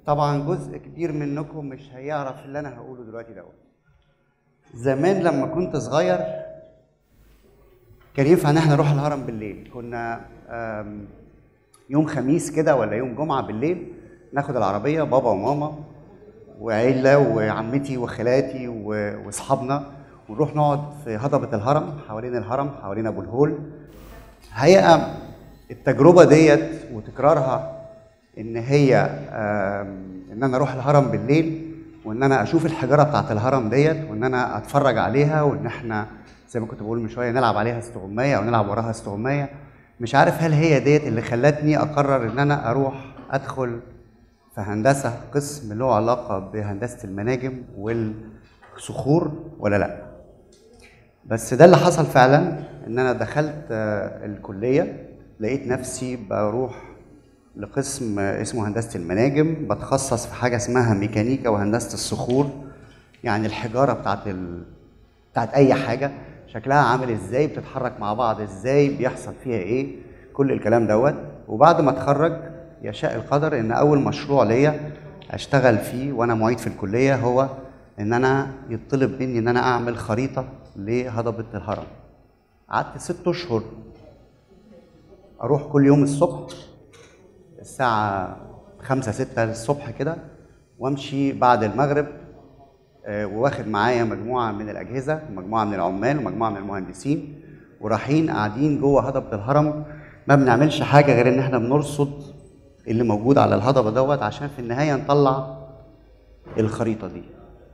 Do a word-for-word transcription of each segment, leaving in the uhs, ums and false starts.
طبعا جزء كبير منكم مش هيعرف اللي انا هقوله دلوقتي دوت. زمان لما كنت صغير كان ينفع ان احنا نروح الهرم بالليل. كنا يوم خميس كده ولا يوم جمعه بالليل ناخد العربيه، بابا وماما وعيله وعمتي وخالاتي واصحابنا، ونروح نقعد في هضبه الهرم، حوالين الهرم، حوالين ابو الهول. الحقيقه التجربه ديت وتكرارها ان هي ان انا اروح الهرم بالليل وان انا اشوف الحجاره بتاعت الهرم ديت وان انا اتفرج عليها وان احنا زي ما كنت بقول من شويه نلعب عليها استغمايه او نلعب وراها استغمايه. مش عارف هل هي ديت اللي خلتني اقرر ان انا اروح ادخل في هندسه قسم له علاقه بهندسه المناجم والصخور ولا لا. بس ده اللي حصل فعلا، ان انا دخلت الكليه لقيت نفسي بروح لقسم اسمه هندسه المناجم، بتخصص في حاجه اسمها ميكانيكا وهندسه الصخور، يعني الحجاره بتاعت ال... بتاعت اي حاجه شكلها عامل ازاي، بتتحرك مع بعض ازاي، بيحصل فيها ايه، كل الكلام دوت. وبعد ما اتخرج يشاء القدر ان اول مشروع ليا اشتغل فيه وانا معيد في الكليه هو ان انا يطلب مني ان انا اعمل خريطه لهضبه الهرم. قعدت ست اشهر اروح كل يوم الصبح الساعه خمسة ستة الصبح كده، وامشي بعد المغرب وواخد معايا مجموعه من الاجهزه ومجموعه من العمال ومجموعه من المهندسين، ورايحين قاعدين جوه هضبه الهرم. ما بنعملش حاجه غير ان احنا بنرصد اللي موجود على الهضبه دوت عشان في النهايه نطلع الخريطه دي.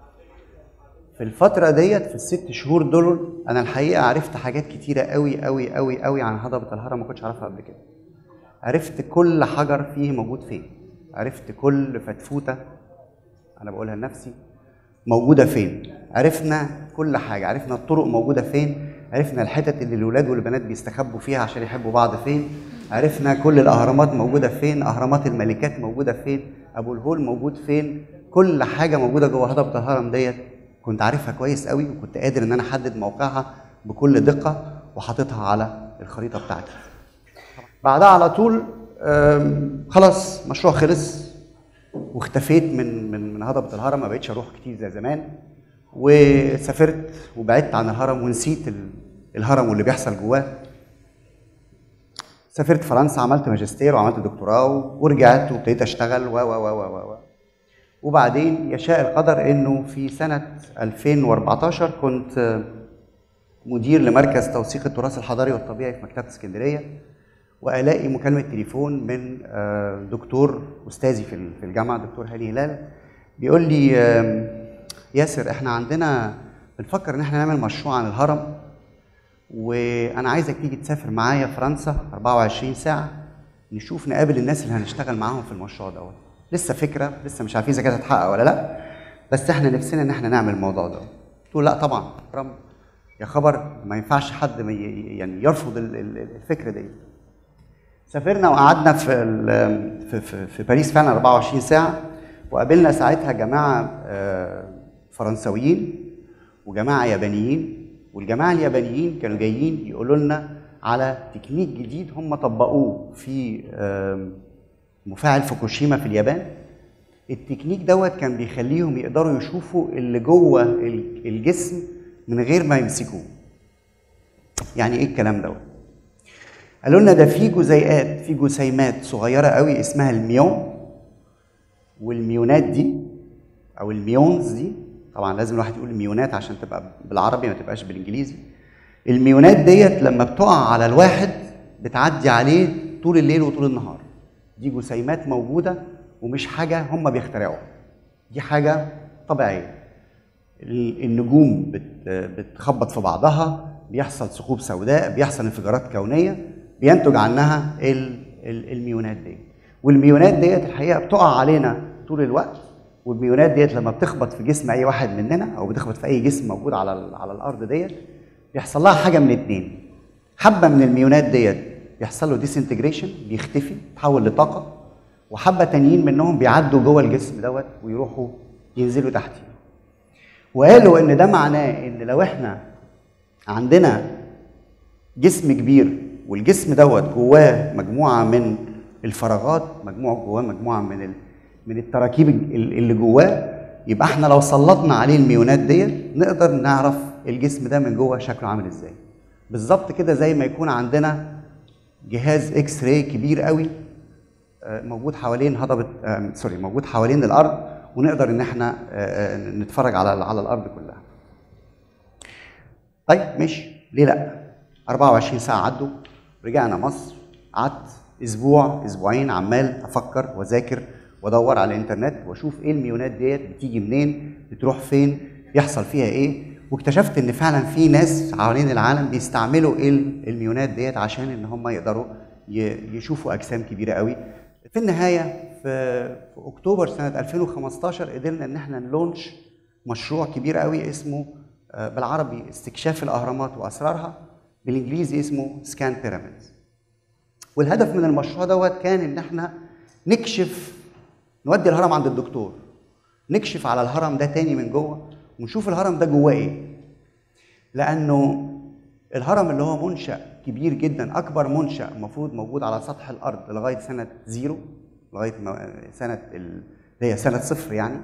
في الفتره ديت في الست شهور دول انا الحقيقه عرفت حاجات كتيره قوي قوي قوي قوي عن هضبه الهرم ما كنتش اعرفها قبل كده. عرفت كل حجر فيه موجود فين، عرفت كل فتفوته انا بقولها لنفسي موجوده فين، عرفنا كل حاجه، عرفنا الطرق موجوده فين، عرفنا الحتت اللي الولاد والبنات بيستخبوا فيها عشان يحبوا بعض فين، عرفنا كل الاهرامات موجوده فين، اهرامات الملكات موجوده فين، ابو الهول موجود فين، كل حاجه موجوده جوه هضبه الهرم ديت كنت عارفها كويس قوي، وكنت قادر ان انا احدد موقعها بكل دقه وحاططها على الخريطه بتاعتي. بعدها على طول خلاص مشروع خلص واختفيت من من من هضبه الهرم، ما بقتش اروح كتير زي زمان، وسافرت وبعدت عن الهرم ونسيت الهرم واللي بيحصل جواه. سافرت فرنسا، عملت ماجستير وعملت دكتوراه ورجعت وابتديت اشتغل و و و و و وبعدين يشاء القدر انه في سنه ألفين وأربعتاشر كنت مدير لمركز توثيق التراث الحضاري والطبيعي في مكتبه اسكندريه، والاقي مكالمه تليفون من دكتور استاذي في الجامعه دكتور هاني هلال بيقول لي ياسر احنا عندنا بنفكر ان احنا نعمل مشروع عن الهرم، وانا عايزك تيجي تسافر معايا فرنسا أربعة وعشرين ساعه نشوف نقابل الناس اللي هنشتغل معاهم في المشروع دوت. لسه فكره، لسه مش عارفين اذا كانت هتتحقق ولا لا، بس احنا نفسنا ان احنا نعمل الموضوع ده. قلت له لا طبعا يا خبر، ما ينفعش حد يعني يرفض الفكره دي. سافرنا وقعدنا في في في, في باريس فعلا أربعة وعشرين ساعه، وقابلنا ساعتها جماعه فرنساويين وجماعه يابانيين، والجماعه اليابانيين كانوا جايين يقولوا لنا على تكنيك جديد هم طبقوه في مفاعل فوكوشيما في اليابان. التكنيك دوت كان بيخليهم يقدروا يشوفوا اللي جوه الجسم من غير ما يمسكوه. يعني ايه الكلام دوت؟ قالوا لنا ده في جزيئات، في جسيمات صغيره قوي اسمها الميون، والميونات دي او الميونز دي، طبعا لازم الواحد يقول ميونات عشان تبقى بالعربي ما تبقاش بالانجليزي. الميونات ديت لما بتقع على الواحد بتعدي عليه طول الليل وطول النهار. دي جسيمات موجوده ومش حاجه هم بيخترعوها، دي حاجه طبيعيه. النجوم بتخبط في بعضها، بيحصل ثقوب سوداء، بيحصل انفجارات كونيه بينتج عنها الميونات دي. والميونات ديت الحقيقه بتقع علينا طول الوقت، والميونات ديت لما بتخبط في جسم اي واحد مننا او بتخبط في اي جسم موجود على على الارض ديت بيحصل لها حاجه من اتنين. حبه من الميونات ديت بيحصل له ديسنتجريشن، بيختفي، يتحول لطاقه، وحبه تانيين منهم بيعدوا جوه الجسم دوت ويروحوا ينزلوا تحتيه. وقالوا ان ده معناه ان لو احنا عندنا جسم كبير والجسم دوت جواه مجموعه من الفراغات، مجموعه جواه مجموعه من من التراكيب اللي جواه، يبقى احنا لو سلطنا عليه الميونات ديت نقدر نعرف الجسم ده من جوه شكله عامل ازاي. بالظبط كده زي ما يكون عندنا جهاز اكس راي كبير قوي موجود حوالين هضبه آه سوري موجود حوالين الارض، ونقدر ان احنا آه نتفرج على على الارض كلها. طيب ماشي، ليه لا؟ أربعة وعشرين ساعه عدوا، رجعنا مصر، قعدت اسبوع اسبوعين عمال افكر واذاكر وادور على الانترنت واشوف ايه الميونات ديت، بتيجي منين، بتروح فين، يحصل فيها ايه، واكتشفت ان فعلا في ناس حوالين العالم بيستعملوا ايه الميونات ديت عشان ان هم يقدروا يشوفوا اجسام كبيره قوي. في النهايه في, في اكتوبر سنه ألفين وخمستاشر قدرنا ان احنا نلونش مشروع كبير قوي اسمه بالعربي استكشاف الاهرامات واسرارها، بالانجليزي اسمه سكان بيراميدز. والهدف من المشروع دوت كان ان احنا نكشف، نودي الهرم عند الدكتور، نكشف على الهرم ده تاني من جوه ونشوف الهرم ده جواه ايه. لانه الهرم اللي هو منشأ كبير جدا، اكبر منشأ المفروض موجود على سطح الارض لغايه سنه زيرو، لغايه سنه اللي هي سنه صفر يعني.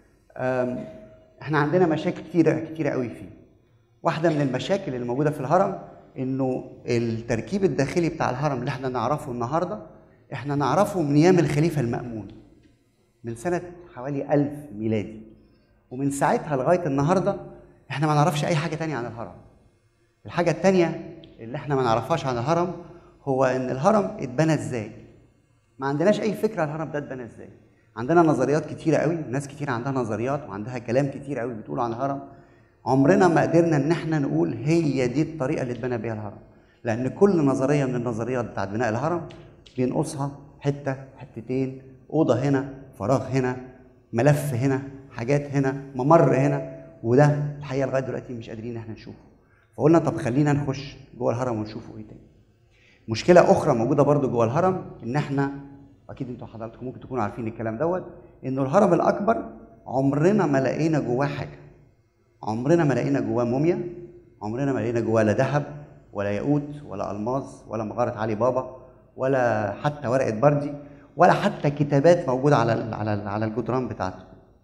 احنا عندنا مشاكل كتيره كتيره قوي فيه. واحده من المشاكل اللي موجوده في الهرم انه التركيب الداخلي بتاع الهرم اللي احنا نعرفه النهارده احنا نعرفه من ايام الخليفه المأمون من سنه حوالي ألف ميلادي، ومن ساعتها لغايه النهارده احنا ما نعرفش اي حاجه تانية عن الهرم. الحاجه التانية اللي احنا ما نعرفهاش عن الهرم هو ان الهرم اتبنى ازاي. ما عندناش اي فكره الهرم ده اتبنى ازاي. عندنا نظريات كتيره قوي، ناس كتير عندها نظريات وعندها كلام كتير قوي بتقوله عن الهرم، عمرنا ما قدرنا ان احنا نقول هي دي الطريقه اللي اتبنى بيها الهرم. لان كل نظريه من النظريات بتاعت بناء الهرم بينقصها حته حتتين، اوضه هنا، فراغ هنا، ملف هنا، حاجات هنا، ممر هنا، وده الحقيقه لغايه دلوقتي مش قادرين ان احنا نشوفه. فقلنا طب خلينا نخش جوه الهرم ونشوفه ايه تاني. مشكله اخرى موجوده برضو جوه الهرم ان احنا، اكيد انتوا حضراتكم ممكن تكونوا عارفين الكلام دوت، انه الهرم الاكبر عمرنا ما لقينا جواه حاجه. عمرنا ما لقينا جواه موميا، عمرنا ما لقينا جواه لا ذهب ولا ياقوت ولا الماظ ولا مغاره علي بابا ولا حتى ورقه بردي ولا حتى كتابات موجوده على على على الجدران بتاعته.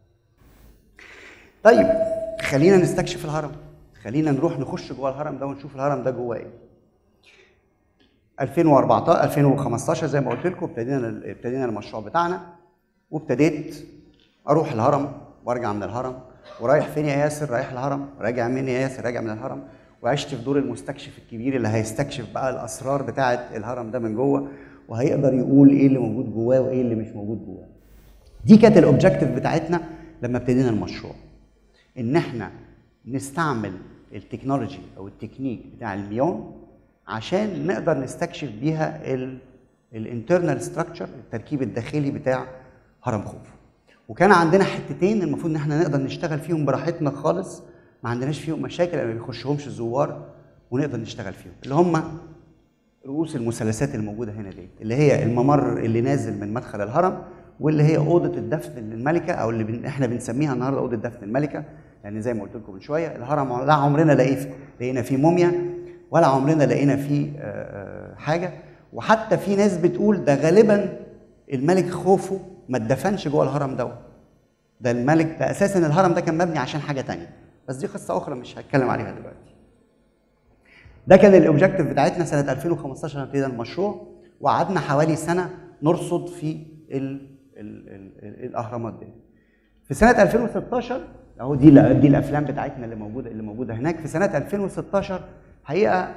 طيب خلينا نستكشف الهرم، خلينا نروح نخش جوه الهرم ده ونشوف الهرم ده جواه ايه. ألفين وأربعتاشر ألفين وخمستاشر زي ما قلت لكم ابتدينا ابتدينا المشروع بتاعنا، وابتديت اروح الهرم وارجع من الهرم. ورايح فين يا ياسر؟ رايح الهرم. راجع منين يا ياسر؟ راجع من الهرم. وعشت في دور المستكشف الكبير اللي هيستكشف بقى الاسرار بتاعه الهرم ده من جوه، وهيقدر يقول ايه اللي موجود جواه وايه اللي مش موجود جواه. دي كانت الاوبجكتيف بتاعتنا لما ابتدينا المشروع، ان احنا نستعمل التكنولوجي او التكنيك بتاع الميون عشان نقدر نستكشف بيها الانترنال ستراكشر، التركيب الداخلي بتاع هرم خوفو. وكان عندنا حتتين المفروض ان احنا نقدر نشتغل فيهم براحتنا خالص، ما عندناش فيهم مشاكل، ما بيخشهمش الزوار ونقدر نشتغل فيهم، اللي هم رؤوس المثلثات الموجوده هنا دي، اللي هي الممر اللي نازل من مدخل الهرم، واللي هي اوضه الدفن للملكه، او اللي بن... احنا بنسميها النهارده اوضه دفن الملكه. لان يعني زي ما قلت لكم من شويه الهرم لا عمرنا لقينا لقينا فيه موميا ولا عمرنا لقينا فيه حاجه. وحتى في ناس بتقول ده غالبا الملك خوفو ما اتدفنش جوه الهرم دوت، ده الملك ده اساسا الهرم ده كان مبني عشان حاجه ثانيه، بس دي قصه اخرى مش هتكلم عليها دلوقتي. ده كان الاوبجكتيف بتاعتنا سنه ألفين وخمستاشر ابتدينا المشروع، وقعدنا حوالي سنه نرصد في ال ال ال الاهرامات دي. في سنه ألفين وستاشر اهو دي دي الافلام بتاعتنا اللي موجوده اللي موجوده هناك. في سنه ألفين وستاشر حقيقه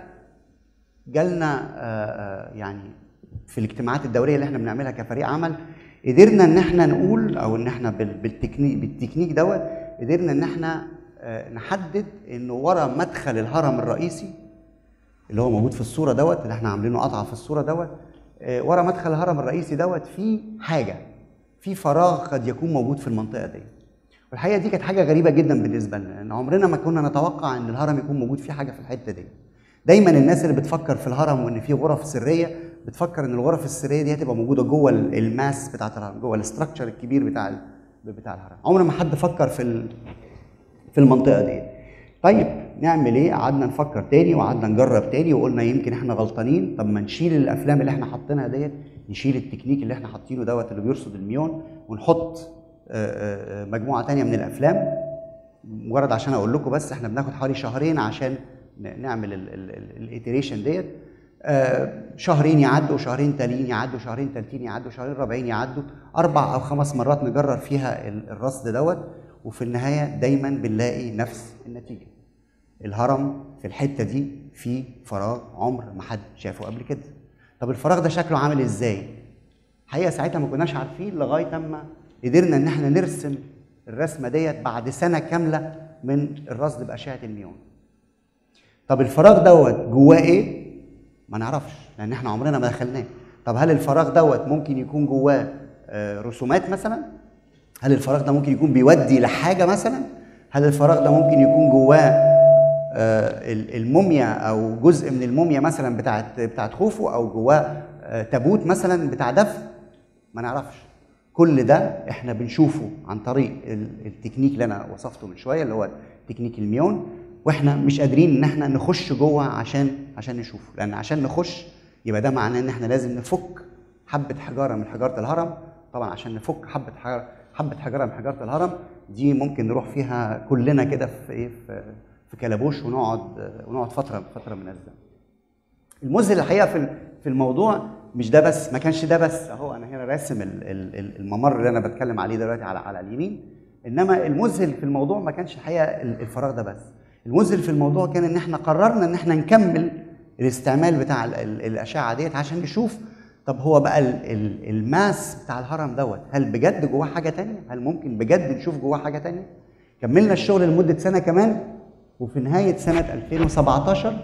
جالنا يعني في الاجتماعات الدوريه اللي احنا بنعملها كفريق عمل، قدرنا ان احنا نقول او ان احنا بالتكنيك بالتكنيك دوت قدرنا ان احنا نحدد انه ورا مدخل الهرم الرئيسي اللي هو موجود في الصوره دوت، اللي احنا عاملينه قطعه في الصوره دوت، ورا مدخل الهرم الرئيسي دوت في حاجه، في فراغ قد يكون موجود في المنطقه دي. والحقيقه دي كانت حاجه غريبه جدا بالنسبه لنا، لان عمرنا ما كنا نتوقع ان الهرم يكون موجود فيه حاجه في الحته دي. دايما الناس اللي بتفكر في الهرم وان فيه غرف سريه بتفكر ان الغرف السريه دي هتبقى موجوده جوه الماس بتاعه الهرم، جوه الاستراكشر الكبير بتاع بتاع الهرم. عمر ما حد فكر في في المنطقه دي. طيب نعمل ايه؟ قعدنا نفكر تاني وقعدنا نجرب تاني وقلنا يمكن احنا غلطانين، طب ما نشيل الافلام اللي احنا حاطينها ديت، نشيل التكنيك اللي احنا حاطينه دوت اللي بيرصد الميون ونحط مجموعه ثانيه من الافلام. مجرد عشان اقول لكم بس احنا بناخد حوالي شهرين عشان نعمل الايتريشن ديت. شهرين يعدوا، شهرين تانيين يعدوا، شهرين تالتين يعدوا، شهرين رابعين يعدوا، اربع او خمس مرات نجرب فيها الرصد دوت، وفي النهايه دايما بنلاقي نفس النتيجه. الهرم في الحته دي فيه فراغ عمر ما حد شافه قبل كده. طب الفراغ ده شكله عامل ازاي؟ الحقيقه ساعتها ما كناش عارفين لغايه اما قدرنا ان احنا نرسم الرسمه ديت بعد سنه كامله من الرصد باشعه الميون. طب الفراغ دوت جواه ايه؟ ما نعرفش لان احنا عمرنا ما دخلناه. طب هل الفراغ دوت ممكن يكون جواه رسومات مثلا؟ هل الفراغ ده ممكن يكون بيودي لحاجه مثلا؟ هل الفراغ ده ممكن يكون جواه الموميا او جزء من الموميا مثلا بتاعت بتاعت خوفو، او جواه تابوت مثلا بتاع دفن؟ ما نعرفش. كل ده احنا بنشوفه عن طريق التكنيك اللي انا وصفته من شويه اللي هو تكنيك الميون، واحنا مش قادرين ان احنا نخش جوه عشان عشان نشوفه، لان عشان نخش يبقى ده معناه ان احنا لازم نفك حبه حجاره من حجاره الهرم. طبعا عشان نفك حبه حجاره حبه حجاره من حجاره الهرم دي ممكن نروح فيها كلنا كده في ايه في في كلبوش ونقعد ونقعد فتره فتره من الزمن. المذهل الحقيقه في في الموضوع مش ده بس، ما كانش ده بس. اهو انا هنا راسم الممر اللي انا بتكلم عليه دلوقتي على على اليمين، انما المذهل في الموضوع ما كانش الحقيقه الفراغ ده بس. المذهل في الموضوع كان ان احنا قررنا ان احنا نكمل الاستعمال بتاع الاشعه ديت عشان نشوف طب هو بقى الماس بتاع الهرم دوت هل بجد جواه حاجه ثانيه؟ هل ممكن بجد نشوف جواه حاجه ثانيه؟ كملنا الشغل لمده سنه كمان، وفي نهايه سنه ألفين وسبعتاشر،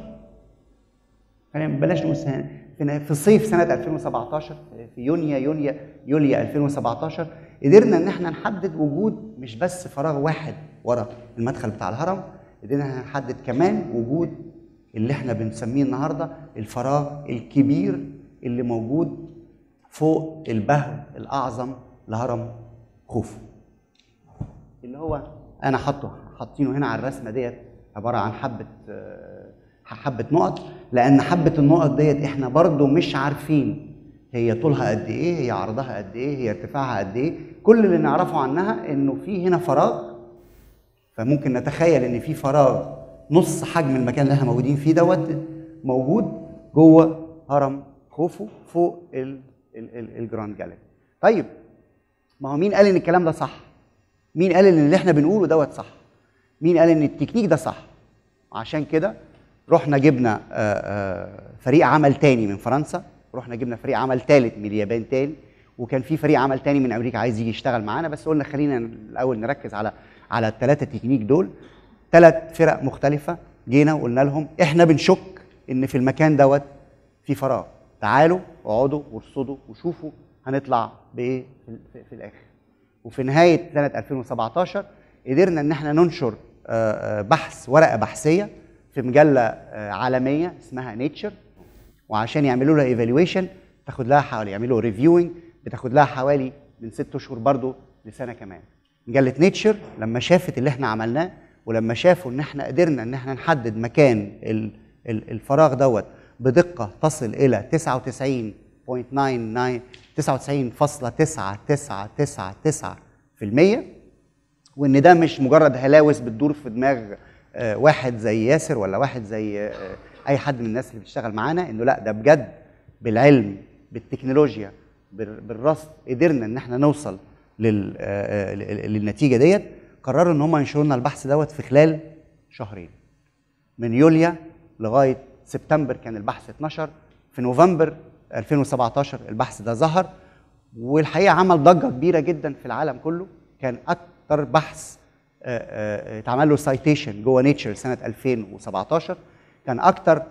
خلينا بلاش نقول سنه، في صيف سنه ألفين وسبعتاشر، في يونيو يونيو يوليو ألفين وسبعتاشر قدرنا ان احنا نحدد وجود مش بس فراغ واحد ورا المدخل بتاع الهرم، قدرنا نحدد كمان وجود اللي احنا بنسميه النهارده الفراغ الكبير اللي موجود فوق البهو الاعظم لهرم خوفو، اللي هو انا حاطه حاطينه هنا على الرسمه ديت عباره عن حبه حبه نقط، لان حبه النقط ديت احنا برضو مش عارفين هي طولها قد ايه، هي عرضها قد ايه، هي ارتفاعها قد ايه. كل اللي نعرفه عنها انه في هنا فراغ، فممكن نتخيل ان في فراغ نص حجم المكان اللي احنا موجودين فيه دوت موجود جوه هرم خوفو فوق الجراند جاليري. طيب ما هو مين قال ان الكلام ده صح؟ مين قال ان اللي احنا بنقوله دوت صح؟ مين قال ان التكنيك ده صح؟ عشان كده رحنا جبنا فريق عمل تاني من فرنسا، رحنا جبنا فريق عمل ثالث من اليابان تاني، وكان في فريق عمل تاني من امريكا عايز يجي يشتغل معانا، بس قلنا خلينا الاول نركز على على الثلاثه تكنيك دول. ثلاث فرق مختلفه جينا وقلنا لهم احنا بنشك ان في المكان دوت في فراغ، تعالوا اقعدوا وارصدوا وشوفوا هنطلع بايه في, في الاخر. وفي نهايه سنه ألفين وسبعتاشر قدرنا ان احنا ننشر بحث ورقه بحثيه في مجله عالميه اسمها نيتشر، وعشان يعملوا لها ايفالويشن تاخد لها حوالي يعملوا ريفيوينج بتاخد لها حوالي من ست اشهر برضو لسنه كمان. مجله نيتشر لما شافت اللي احنا عملناه ولما شافوا ان احنا قدرنا ان احنا نحدد مكان الفراغ دوت بدقه تصل الى تسعة وتسعين فاصلة تسعة تسعة تسعة تسعة في المية، وان ده مش مجرد هلاوس بتدور في دماغ واحد زي ياسر ولا واحد زي اي حد من الناس اللي بتشتغل معانا، انه لا ده بجد بالعلم بالتكنولوجيا بالرصد قدرنا ان احنا نوصل للنتيجه ديت. قرروا ان هم ينشروا لنا البحث دوت في خلال شهرين، من يوليو لغايه سبتمبر كان البحث اتنشر. في نوفمبر ألفين وسبعتاشر البحث ده ظهر، والحقيقه عمل ضجه كبيره جدا في العالم كله. كان اكتر بحث اتعمل له سايتيشن جوه نيتشر سنه ألفين وسبعتاشر، كان اكتر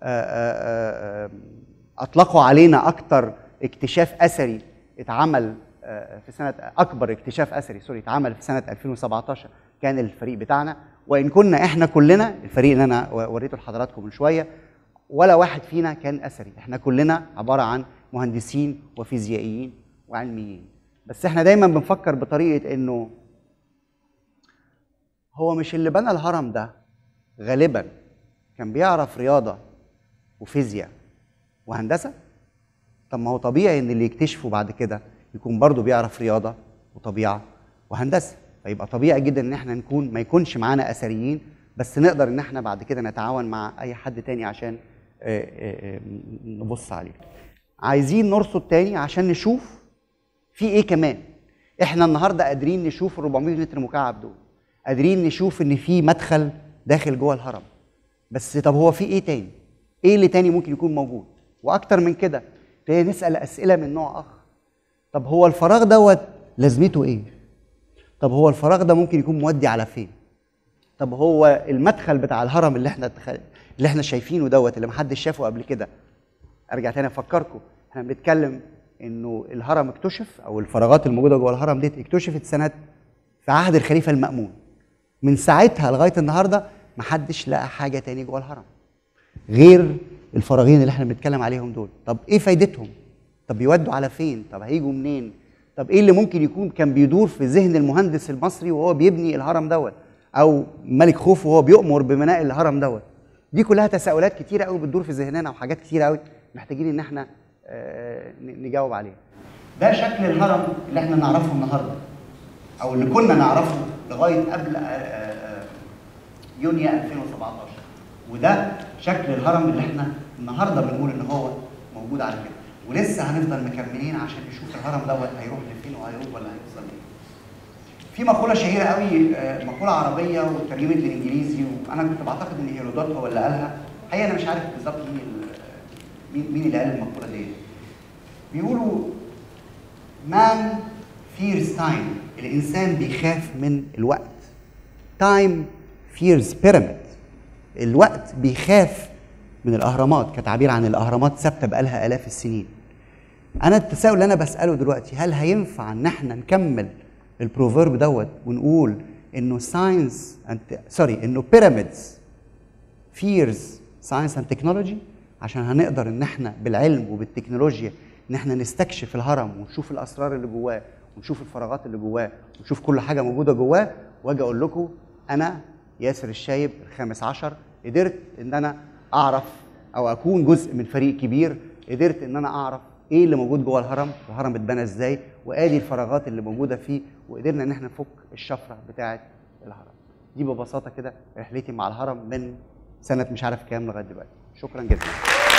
اطلقوا علينا اكتر اكتشاف اثري اتعمل في سنه اكبر اكتشاف اثري سوري اتعمل في سنه ألفين وسبعتاشر كان الفريق بتاعنا. وان كنا احنا كلنا الفريق اللي انا وريته لحضراتكم من شويه ولا واحد فينا كان اثري، احنا كلنا عباره عن مهندسين وفيزيائيين وعلميين. بس احنا دايما بنفكر بطريقه انه هو مش اللي بنى الهرم ده غالبا كان بيعرف رياضه وفيزياء وهندسه؟ طب ما هو طبيعي ان اللي يكتشفه بعد كده يكون برضه بيعرف رياضه وطبيعه وهندسه، فيبقى طبيعي جدا ان احنا نكون ما يكونش معانا اثريين، بس نقدر ان احنا بعد كده نتعاون مع اي حد تاني عشان نبص عليه. عايزين نرصد تاني عشان نشوف في ايه كمان. احنا النهارده قادرين نشوف ال أربعمائة متر مكعب دول، قادرين نشوف ان في مدخل داخل جوه الهرم، بس طب هو في ايه تاني؟ ايه اللي تاني ممكن يكون موجود؟ واكتر من كده نسال اسئله من نوع اخر. طب هو الفراغ دوت لازمته ايه؟ طب هو الفراغ ده ممكن يكون مودي على فين؟ طب هو المدخل بتاع الهرم اللي احنا اللي احنا شايفينه دوت اللي محدش شافه قبل كده، ارجع تاني افكركم احنا بنتكلم انه الهرم اكتشف او الفراغات الموجوده جوه الهرم ديت اكتشفت سنه في عهد الخليفه المأمون. من ساعتها لغايه النهارده محدش لقى حاجه تاني جوه الهرم غير الفراغين اللي احنا بنتكلم عليهم دول. طب ايه فايدتهم؟ طب بيودوا على فين؟ طب هيجوا منين؟ طب ايه اللي ممكن يكون كان بيدور في ذهن المهندس المصري وهو بيبني الهرم دوت، او ملك خوفو وهو بيؤمر ببناء الهرم دوت؟ دي كلها تساؤلات كتيره قوي بتدور في ذهننا وحاجات كتيره قوي محتاجين ان احنا آه نجاوب عليها. ده شكل الهرم اللي احنا نعرفه النهارده او اللي كنا نعرفه لغايه قبل آه آه يونيو ألفين وسبعتاشر، وده شكل الهرم اللي احنا النهارده بنقول ان هو موجود على كده، ولسه هنفضل مكملين عشان نشوف الهرم دوت هيروح لفين وهيروح ولا هيوصل ليه. في مقوله شهيره قوي، مقوله عربيه وترجمت للانجليزي، وانا كنت بعتقد ان هيرودوت هو اللي قالها، الحقيقه انا مش عارف بالظبط مين مين اللي قال المقوله دي. بيقولوا man fears time، الانسان بيخاف من الوقت. time fears pyramid، الوقت بيخاف من الاهرامات كتعبير عن الاهرامات ثابته بقالها الاف السنين. انا التساؤل اللي انا بساله دلوقتي، هل هينفع ان احنا نكمل البروفيرب دوت ونقول انه ساينس سوري انه بيراميدز فيرز ساينس اند تكنولوجي، عشان هنقدر ان احنا بالعلم وبالتكنولوجيا ان احنا نستكشف الهرم ونشوف الاسرار اللي جواه ونشوف الفراغات اللي جواه ونشوف كل حاجه موجوده جواه، واجي اقول لكم انا ياسر الشايب الخامس عشر قدرت ان انا اعرف او اكون جزء من فريق كبير، قدرت ان انا اعرف ايه اللي موجود جوه الهرم، الهرم اتبنى ازاي، وادي الفراغات اللي موجوده فيه، وقدرنا ان احنا نفك الشفره بتاعه الهرم. دي ببساطه كده رحلتي مع الهرم من سنه مش عارف كام لغايه دلوقتي. شكرا جدا.